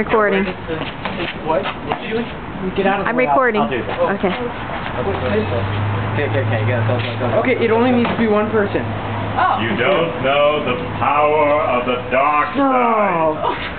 Recording. What? Get out of the I'm way. recording. I'll do that. Okay. Okay, go. Okay, it only needs to be one person. You don't know the power of the dark side. Oh.